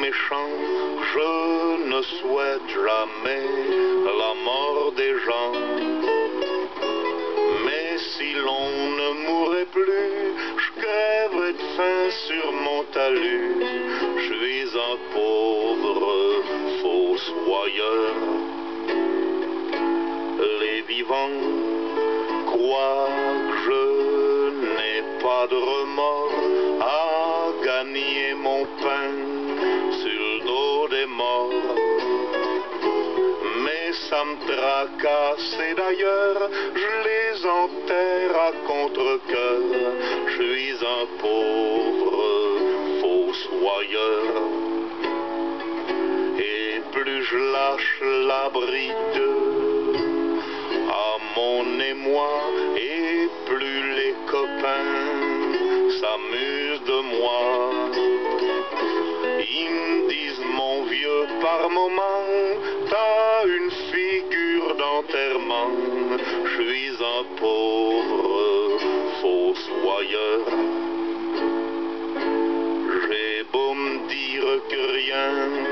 méchant, je ne souhaite jamais la mort des gens. Mais si l'on ne mourrait plus, je crèverais de faim sur mon talus. Je suis un pauvre fossoyeur. Les vivants croient que je n'ai pas de remords à gagner mon pain sur le dos des morts. Mais ça me tracasse et d'ailleurs je les enterre à contre-cœur. Je suis un pauvre fossoyeur. Et plus je lâche la bride à mon émoi, et plus les copains s'amusent de moi. Ils me disent, mon vieux, par moment, t'as une figure d'enterrement. Je suis un pauvre fossoyeur. J'ai beau me dire que rien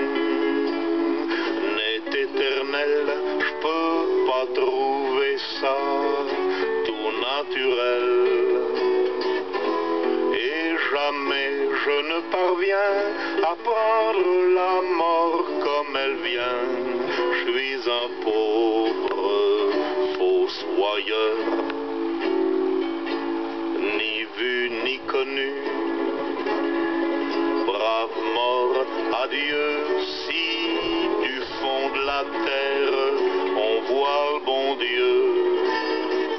n'est éternel, je peux pas trouver ça tout naturel. Et jamais je ne parviens à prendre la mort comme elle vient. Je suis un pauvre fossoyeur, ni vu ni connu. Brave mort, adieu, si du fond de la terre on voit le bon Dieu.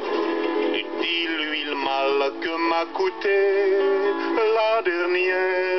Dis-lui le mal que m'a coûté la dernière